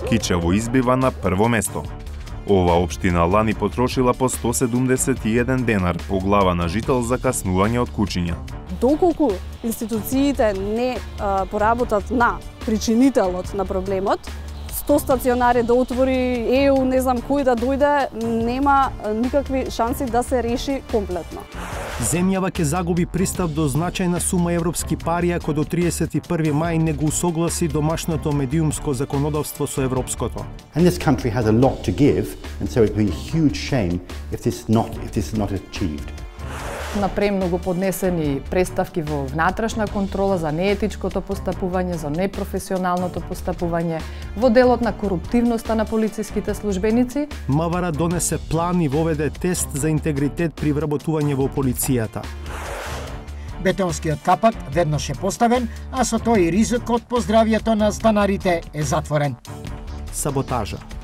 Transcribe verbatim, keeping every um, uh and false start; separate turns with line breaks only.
Кичево избива на прво место. Ова општина лани потрошила по сто седумдесет и еден денар по глава на жител за каснување од кучиња.
Доколку институциите не а, поработат на причинителот на проблемот, сто стационари да отвори, Е У, не знам кој да дојде, нема никакви шанси да се реши комплетно.
Земјава ќе загуби пристап до значајна сума европски пари ако до триесет и први мај не го усогласи домашното медиумско законодавство со европското.
And this country has a lot to give, and so it would be a huge shame if this not if this is not achieved.
На премногу поднесени преставки во внатрешна контрола за неетичкото постапување, за непрофесионалното постапување, во делот на коруптивноста на полициските службеници.
Мавара донесе план и воведе тест за интегритет при вработување во полицијата.
Бетонскиот капак веднаш е поставен, а со тој ризикот по здравјето на станарите е затворен.
Саботажа.